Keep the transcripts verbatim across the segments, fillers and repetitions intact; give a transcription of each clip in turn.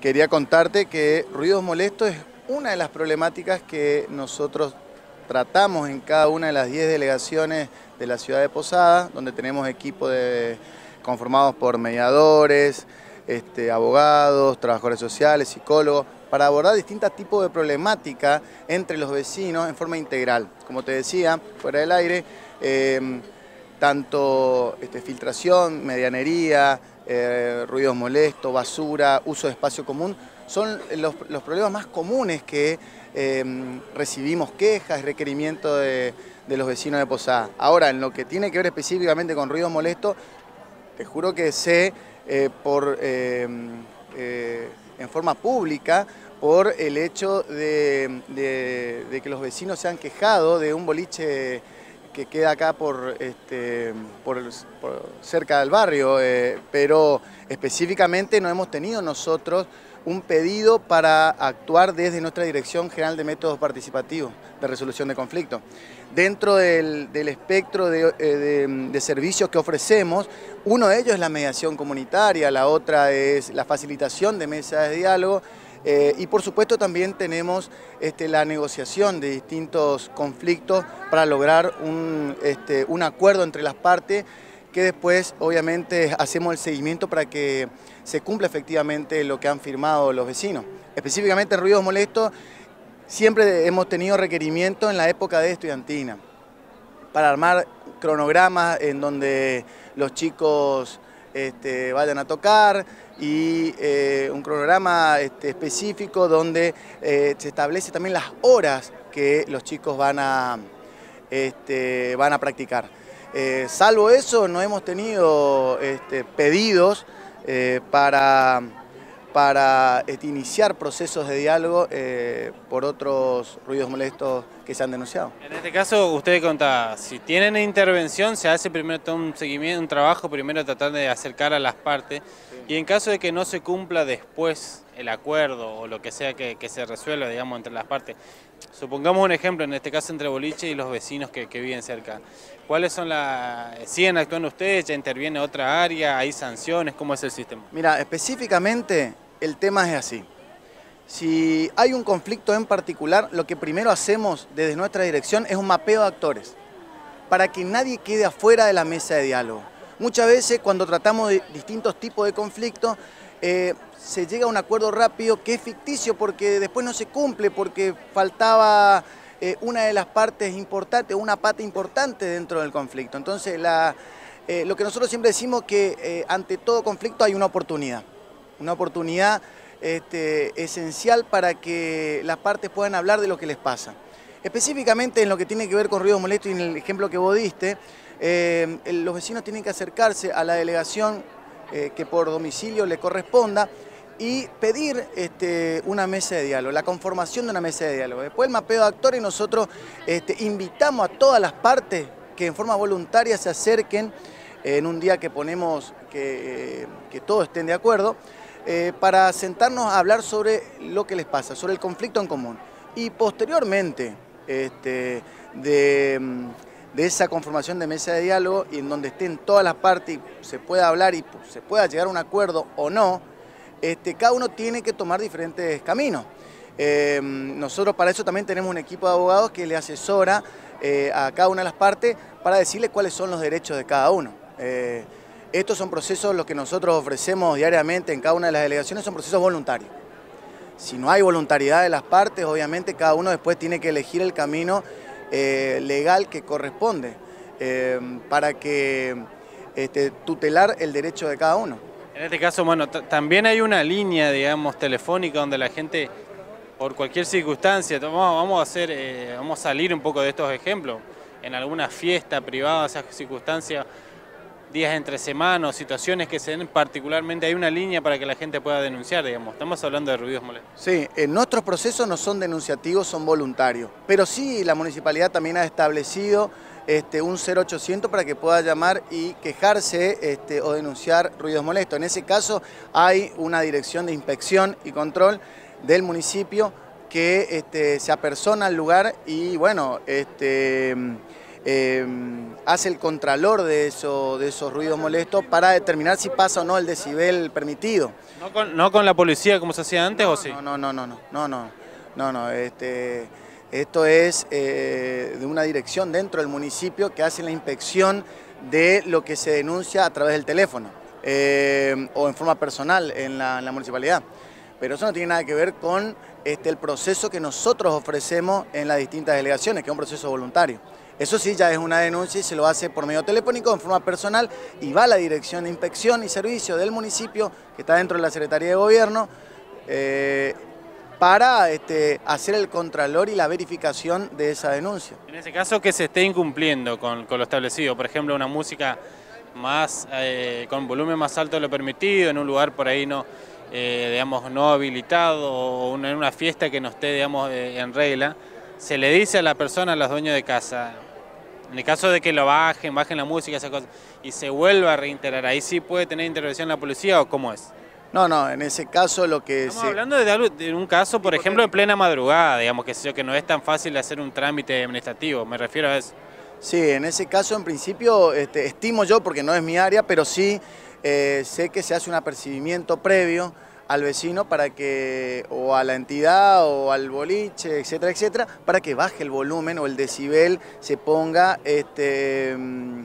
quería contarte que ruidos molestos es una de las problemáticas que nosotros tratamos en cada una de las diez delegaciones de la ciudad de Posadas, donde tenemos equipos de, conformados por mediadores, este, abogados, trabajadores sociales, psicólogos, para abordar distintos tipos de problemática entre los vecinos en forma integral. Como te decía, fuera del aire, eh, tanto este, filtración, medianería, eh, ruidos molestos, basura, uso de espacio común, son los, los problemas más comunes que eh, recibimos quejas, requerimientos de, de los vecinos de Posadas. Ahora, en lo que tiene que ver específicamente con ruidos molestos, te juro que sé eh, por, eh, eh, en forma pública por el hecho de, de, de que los vecinos se han quejado de un boliche que queda acá por, este, por, por cerca del barrio, eh, pero específicamente no hemos tenido nosotros un pedido para actuar desde nuestra Dirección General de Métodos Participativos de Resolución de Conflictos. Dentro del, del espectro de, de, de servicios que ofrecemos, uno de ellos es la mediación comunitaria, la otra es la facilitación de mesas de diálogo, Eh, y por supuesto también tenemos este, la negociación de distintos conflictos para lograr un, este, un acuerdo entre las partes que después obviamente hacemos el seguimiento para que se cumpla efectivamente lo que han firmado los vecinos. Específicamente en ruidos molestos siempre hemos tenido requerimientos en la época de estudiantina para armar cronogramas en donde los chicos Este, vayan a tocar y eh, un cronograma este, específico donde eh, se establece también las horas que los chicos van a, este, van a practicar. Eh, salvo eso, no hemos tenido este, pedidos eh, para, para este, iniciar procesos de diálogo eh, por otros ruidos molestos que se han denunciado. En este caso, usted contaba, si tienen intervención, se hace primero todo un seguimiento, un trabajo, primero tratar de acercar a las partes, sí. Y en caso de que no se cumpla después el acuerdo o lo que sea que, que se resuelva, digamos, entre las partes, supongamos un ejemplo, en este caso entre boliche y los vecinos que, que viven cerca, ¿cuáles son las... siguen actuando ustedes, ya interviene otra área, hay sanciones, cómo es el sistema? Mira, específicamente el tema es así. Si hay un conflicto en particular, lo que primero hacemos desde nuestra dirección es un mapeo de actores, para que nadie quede afuera de la mesa de diálogo. Muchas veces cuando tratamos de distintos tipos de conflictos, eh, se llega a un acuerdo rápido que es ficticio porque después no se cumple, porque faltaba eh, una de las partes importantes, una pata importante dentro del conflicto. Entonces, la, eh, lo que nosotros siempre decimos que eh, ante todo conflicto hay una oportunidad, una oportunidad Este, esencial para que las partes puedan hablar de lo que les pasa. Específicamente en lo que tiene que ver con ruidos molestos y en el ejemplo que vos diste, eh, los vecinos tienen que acercarse a la delegación eh, que por domicilio le corresponda y pedir este, una mesa de diálogo, la conformación de una mesa de diálogo. Después el mapeo de actores, nosotros este, invitamos a todas las partes que en forma voluntaria se acerquen eh, en un día que ponemos que, eh, que todos estén de acuerdo, Eh, para sentarnos a hablar sobre lo que les pasa, sobre el conflicto en común. Y posteriormente este, de, de esa conformación de mesa de diálogo y en donde estén todas las partes y se pueda hablar y se pueda llegar a un acuerdo o no, este, cada uno tiene que tomar diferentes caminos. Eh, nosotros para eso también tenemos un equipo de abogados que le asesora eh, a cada una de las partes para decirle cuáles son los derechos de cada uno. Eh, Estos son procesos, los que nosotros ofrecemos diariamente en cada una de las delegaciones, son procesos voluntarios. Si no hay voluntariedad de las partes, obviamente cada uno después tiene que elegir el camino eh, legal que corresponde eh, para que este, tutelar el derecho de cada uno. En este caso, bueno, también hay una línea, digamos, telefónica donde la gente, por cualquier circunstancia, vamos, vamos, a, hacer, eh, vamos a salir un poco de estos ejemplos, en alguna fiesta privada, esas circunstancias, días entre semanas, situaciones que se den particularmente, hay una línea para que la gente pueda denunciar, digamos. Estamos hablando de ruidos molestos. Sí, en nuestros procesos no son denunciativos, son voluntarios. Pero sí, la municipalidad también ha establecido este, un cero ochocientos para que pueda llamar y quejarse este, o denunciar ruidos molestos. En ese caso hay una dirección de inspección y control del municipio que este, se apersona al lugar y bueno, este, eh, hace el contralor de, eso, de esos ruidos molestos para determinar si pasa o no el decibel permitido. ¿No con, no con la policía como se hacía antes no, o sí? No, no, no, no, no, no, no, no, no este, esto es eh, de una dirección dentro del municipio que hace la inspección de lo que se denuncia a través del teléfono eh, o en forma personal en la, en la municipalidad. Pero eso no tiene nada que ver con este, el proceso que nosotros ofrecemos en las distintas delegaciones, que es un proceso voluntario. Eso sí ya es una denuncia y se lo hace por medio telefónico, en forma personal, y va a la Dirección de Inspección y Servicio del municipio, que está dentro de la Secretaría de Gobierno, eh, para este, hacer el contralor y la verificación de esa denuncia. En ese caso, que se esté incumpliendo con, con lo establecido, por ejemplo, una música más eh, con volumen más alto de lo permitido, en un lugar por ahí no, eh, digamos, no habilitado, o una, en una fiesta que no esté, digamos, eh, en regla, se le dice a la persona, a los dueños de casa, en el caso de que lo bajen, bajen la música, esas cosas, y se vuelva a reintegrar, ¿ahí sí puede tener intervención la policía o cómo es? No, no, en ese caso lo que... Estamos se... hablando de, algo, de un caso, por ejemplo, de plena madrugada, digamos, que, sé yo, que no es tan fácil hacer un trámite administrativo, me refiero a eso. Sí, en ese caso en principio este, estimo yo, porque no es mi área, pero sí eh, sé que se hace un apercibimiento previo al vecino para que, o a la entidad, o al boliche, etcétera, etcétera, para que baje el volumen o el decibel, se ponga este,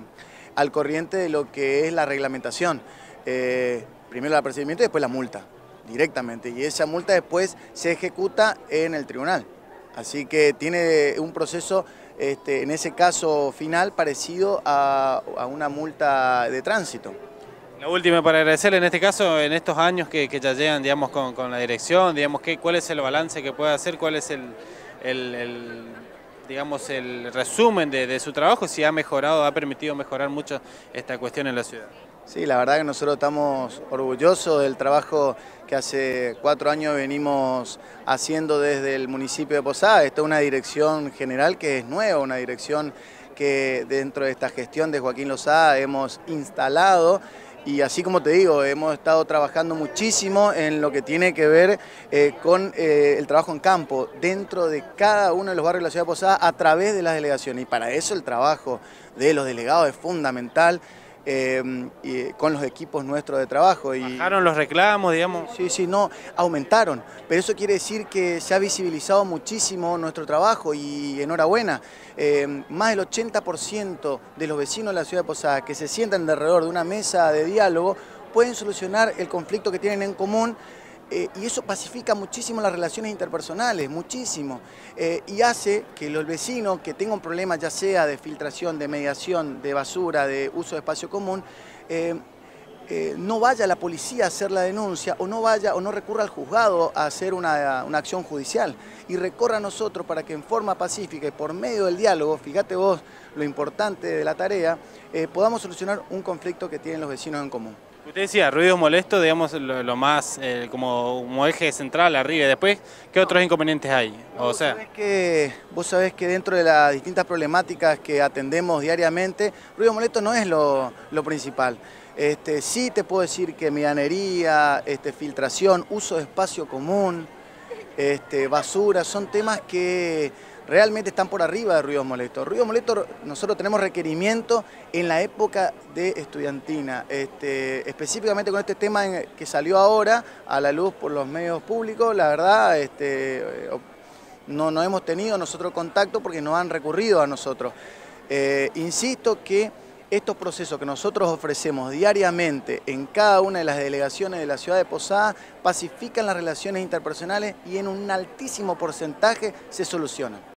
al corriente de lo que es la reglamentación. Eh, primero el apercibimiento y después la multa, directamente, y esa multa después se ejecuta en el tribunal. Así que tiene un proceso, este, en ese caso final, parecido a, a una multa de tránsito. La última para agradecerle en este caso, en estos años que, que ya llegan, digamos, con, con la dirección, digamos, ¿qué, ¿cuál es el balance que puede hacer? ¿Cuál es el, el, el digamos, el resumen de, de su trabajo? Si ha mejorado, ha permitido mejorar mucho esta cuestión en la ciudad. Sí, la verdad que nosotros estamos orgullosos del trabajo que hace cuatro años venimos haciendo desde el municipio de Posada. Esta es una dirección general que es nueva, una dirección que dentro de esta gestión de Joaquín Lozada hemos instalado. Y así como te digo, hemos estado trabajando muchísimo en lo que tiene que ver eh, con eh, el trabajo en campo, dentro de cada uno de los barrios de la ciudad de Posada, a través de las delegaciones. Y para eso el trabajo de los delegados es fundamental, eh, y, con los equipos nuestros de trabajo. Y, ¿bajaron los reclamos, digamos? Sí, sí, no, aumentaron. Pero eso quiere decir que se ha visibilizado muchísimo nuestro trabajo y enhorabuena. Eh, más del ochenta por ciento de los vecinos de la ciudad de Posada que se sientan alrededor de una mesa de diálogo pueden solucionar el conflicto que tienen en común, eh, y eso pacifica muchísimo las relaciones interpersonales, muchísimo, eh, y hace que los vecinos que tengan problemas, ya sea de filtración, de mediación, de basura, de uso de espacio común, eh, Eh, no vaya a la policía a hacer la denuncia o no vaya o no recurra al juzgado a hacer una, una acción judicial y recorra a nosotros para que en forma pacífica y por medio del diálogo, fíjate vos lo importante de la tarea, eh, podamos solucionar un conflicto que tienen los vecinos en común. Usted decía, ruidos molestos, digamos, lo, lo más eh, como, como eje central arriba, y después, ¿qué otros inconvenientes hay? No, o vos, sea... sabés que, vos sabés que dentro de las distintas problemáticas que atendemos diariamente, ruido molesto no es lo, lo principal. Este, sí te puedo decir que medianería, este, filtración, uso de espacio común, este, basura, son temas que realmente están por arriba de ruidos molestos. Ruidos molestos, nosotros tenemos requerimiento en la época de estudiantina, este, específicamente con este tema que salió ahora a la luz por los medios públicos, la verdad este, no, no hemos tenido nosotros contacto porque no han recurrido a nosotros. Eh, insisto que estos procesos que nosotros ofrecemos diariamente en cada una de las delegaciones de la ciudad de Posada pacifican las relaciones interpersonales y en un altísimo porcentaje se solucionan.